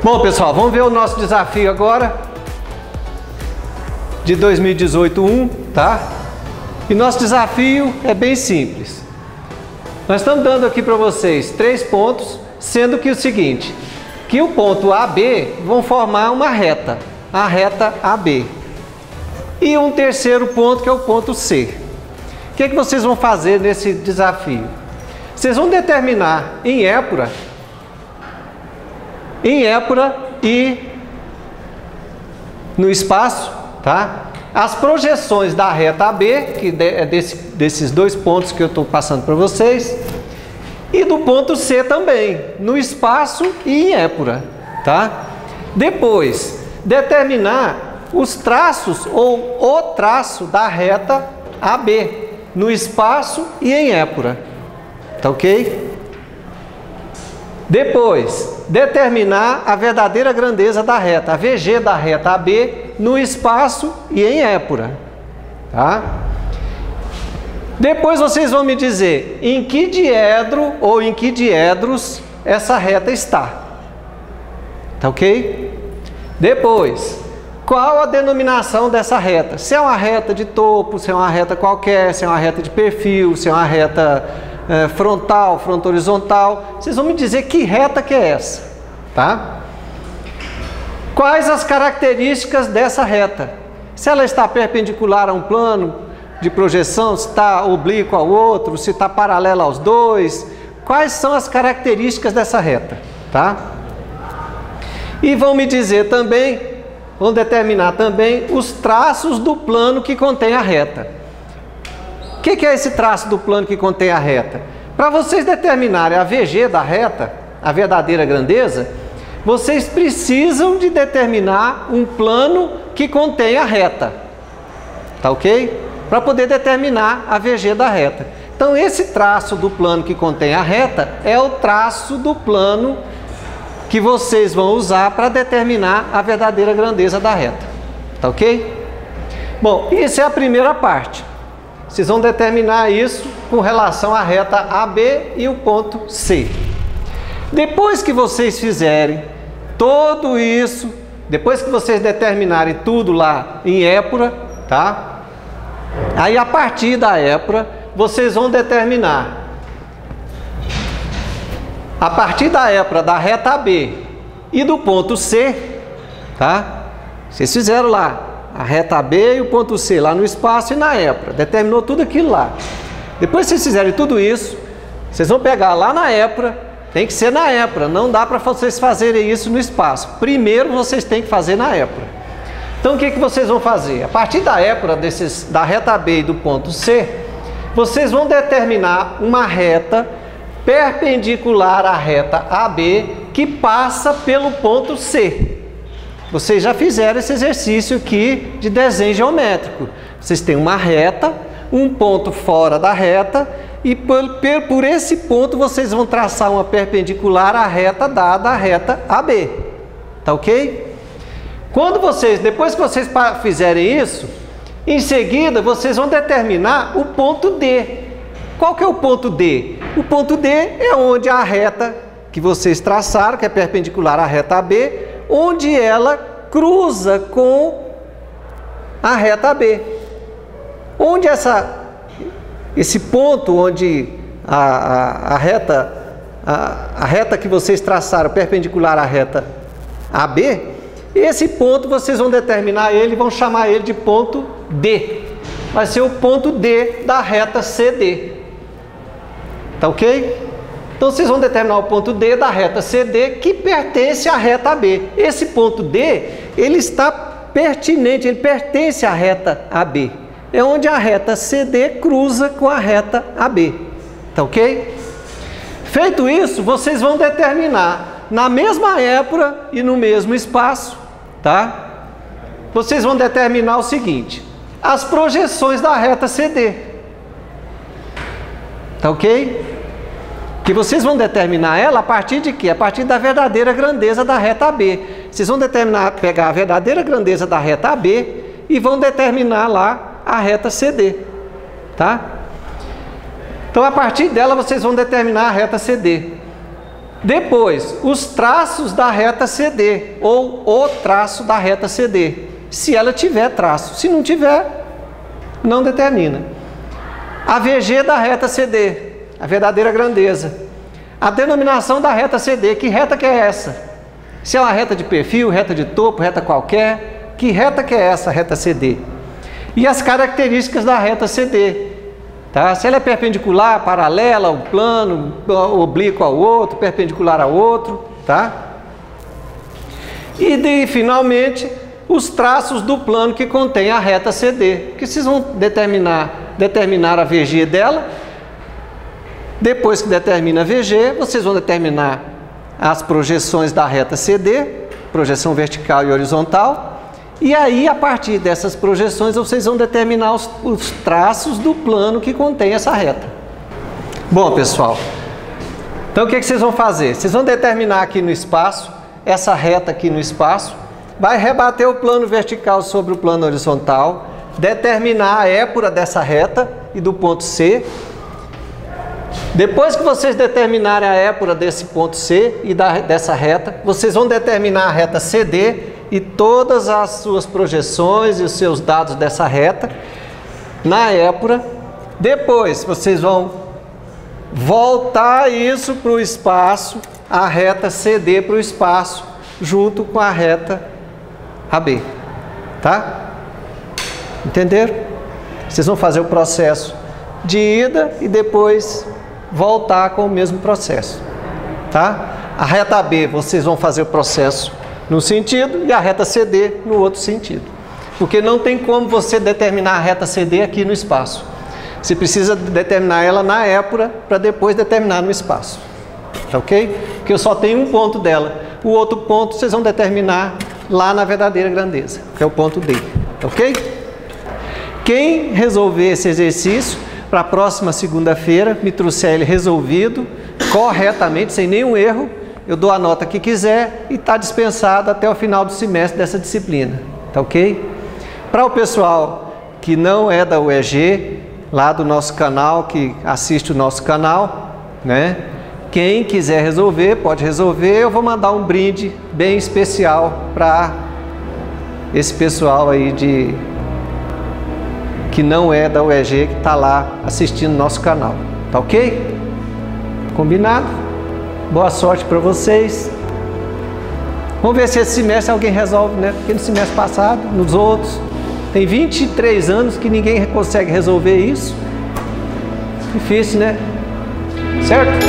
Bom, pessoal, vamos ver o nosso desafio agora de 2018-1, tá? E nosso desafio é bem simples. Nós estamos dando aqui para vocês 3 pontos, sendo que o seguinte, que o ponto AB vão formar uma reta, a reta AB. E um terceiro ponto que é o ponto C. O que vocês vão fazer nesse desafio? Vocês vão determinar em épura e no espaço, tá? As projeções da reta AB, que é desses 2 pontos que eu estou passando para vocês, e do ponto C também, no espaço e em épura, tá? Depois, determinar os traços ou o traço da reta AB, no espaço e em épura, tá ok? Depois, determinar a verdadeira grandeza da reta, a VG da reta AB, no espaço e em épura, tá? Depois vocês vão me dizer em que diedro ou em que diedros essa reta está, tá ok? Depois, qual a denominação dessa reta? Se é uma reta de topo, se é uma reta qualquer, se é uma reta de perfil, se é uma reta frontal, fronto horizontal, vocês vão me dizer que reta que é essa, tá? Quais as características dessa reta? Se ela está perpendicular a um plano de projeção, se está oblíquo ao outro, se está paralela aos dois, quais são as características dessa reta, tá? E vão me dizer também, vão determinar também os traços do plano que contém a reta. O que é esse traço do plano que contém a reta? Para vocês determinarem a VG da reta, a verdadeira grandeza, vocês precisam de determinar um plano que contém a reta, tá ok? Para poder determinar a VG da reta. Então esse traço do plano que contém a reta é o traço do plano que vocês vão usar para determinar a verdadeira grandeza da reta, tá ok? Bom, isso é a primeira parte. Vocês vão determinar isso com relação à reta AB e o ponto C. Depois que vocês fizerem tudo isso, depois que vocês determinarem tudo lá em épura, tá? Aí a partir da épura, vocês vão determinar a partir da épura da reta AB e do ponto C, tá? Vocês fizeram lá a reta AB e o ponto C lá no espaço e na épura, determinou tudo aquilo lá. Depois que vocês fizerem tudo isso, vocês vão pegar lá na épura, tem que ser na épura, não dá para vocês fazerem isso no espaço. Primeiro vocês têm que fazer na épura. Então o que vocês vão fazer? A partir da épura da reta AB e do ponto C, vocês vão determinar uma reta perpendicular à reta AB que passa pelo ponto C. Vocês já fizeram esse exercício aqui de desenho geométrico. Vocês têm uma reta, um ponto fora da reta e por esse ponto vocês vão traçar uma perpendicular à reta dada a reta AB. Tá ok? Depois que vocês fizerem isso, em seguida vocês vão determinar o ponto D. Qual que é o ponto D? O ponto D é onde a reta que vocês traçaram, que é perpendicular à reta AB, onde ela cruza com a reta AB. Onde esse ponto onde a reta que vocês traçaram perpendicular à reta AB, esse ponto vocês vão determinar ele, vão chamar ele de ponto D. Vai ser o ponto D da reta CD. Tá ok? Então vocês vão determinar o ponto D da reta CD que pertence à reta AB. Esse ponto D, ele está pertinente, ele pertence à reta AB. É onde a reta CD cruza com a reta AB. Tá ok? Feito isso, vocês vão determinar na mesma épura e no mesmo espaço, tá? Vocês vão determinar o seguinte: as projeções da reta CD. Tá ok? Que vocês vão determinar ela a partir de quê? A partir da verdadeira grandeza da reta AB. Vocês vão pegar a verdadeira grandeza da reta AB e vão determinar lá a reta CD, tá? Então, a partir dela, vocês vão determinar a reta CD. Depois, os traços da reta CD, ou o traço da reta CD, se ela tiver traço. Se não tiver, não determina. A VG da reta CD, a verdadeira grandeza. A denominação da reta CD, que reta que é essa? Se é uma reta de perfil, reta de topo, reta qualquer, que reta que é essa reta CD? E as características da reta CD. Tá? Se ela é perpendicular, paralela ao plano, oblíquo ao outro, perpendicular ao outro, tá? E finalmente, os traços do plano que contém a reta CD, que vocês vão determinar a VG dela. Depois que determina a VG, vocês vão determinar as projeções da reta CD, projeção vertical e horizontal. E aí, a partir dessas projeções, vocês vão determinar os traços do plano que contém essa reta. Bom, pessoal, então o que vocês vão fazer? Vocês vão determinar aqui no espaço, essa reta aqui no espaço, vai rebater o plano vertical sobre o plano horizontal, determinar a épura dessa reta e do ponto C. Depois que vocês determinarem a épura desse ponto C e dessa reta, vocês vão determinar a reta CD e todas as suas projeções e os seus dados dessa reta na épura. Depois vocês vão voltar isso para o espaço, a reta CD para o espaço, junto com a reta AB. Tá? Entenderam? Vocês vão fazer o processo de ida e depois voltar com o mesmo processo. Tá? A reta AB vocês vão fazer o processo num sentido e a reta CD no outro sentido. Porque não tem como você determinar a reta CD aqui no espaço. Você precisa determinar ela na épura para depois determinar no espaço. Tá ok? Porque eu só tenho um ponto dela. O outro ponto vocês vão determinar lá na verdadeira grandeza, que é o ponto D. Tá ok? Quem resolver esse exercício, para a próxima segunda-feira, me trouxer ele resolvido, corretamente, sem nenhum erro, eu dou a nota que quiser e está dispensado até o final do semestre dessa disciplina, tá ok? Para o pessoal que não é da UEG, lá do nosso canal, que assiste o nosso canal, né? Quem quiser resolver, pode resolver. Eu vou mandar um brinde bem especial para esse pessoal aí que não é da UEG, que está lá assistindo nosso canal, tá ok? Combinado? Boa sorte para vocês. Vamos ver se esse semestre alguém resolve, né? Porque no semestre passado, nos outros, tem 23 anos que ninguém consegue resolver isso. Difícil, né? Certo?